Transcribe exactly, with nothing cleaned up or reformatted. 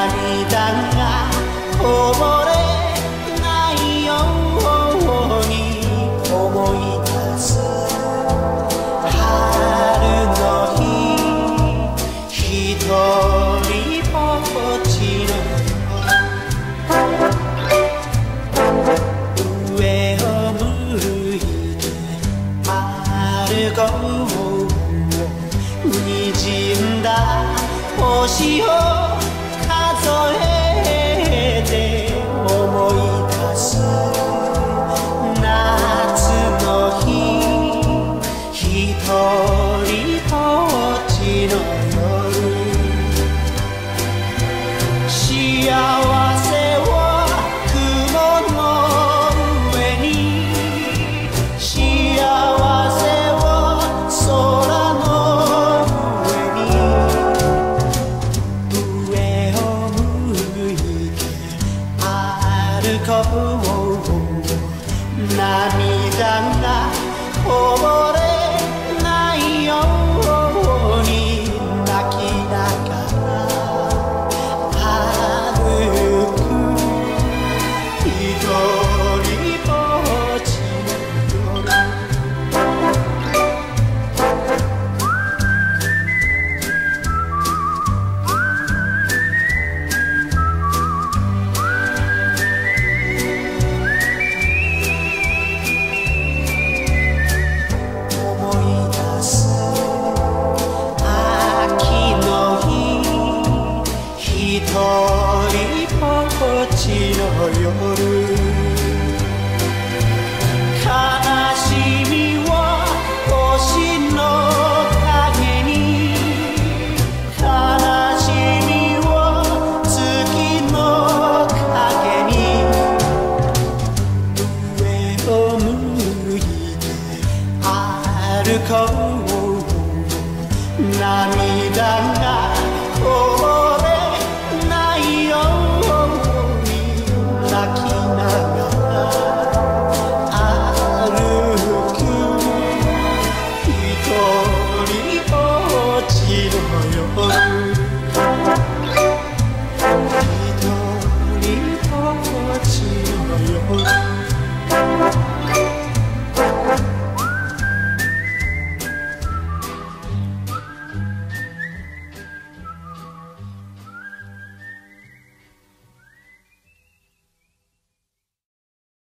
涙がこぼれないように思い出す春の日ひとりぼっちの上を向いて歩こうにじんだ星を数えて思い出す夏の日ひとりぼっちの夜幸せは雲の上に幸せは空の上を向いて歩こう涙がこぼれないように泣きながら歩くひとりぼっちの夜ひとりぼっちの夜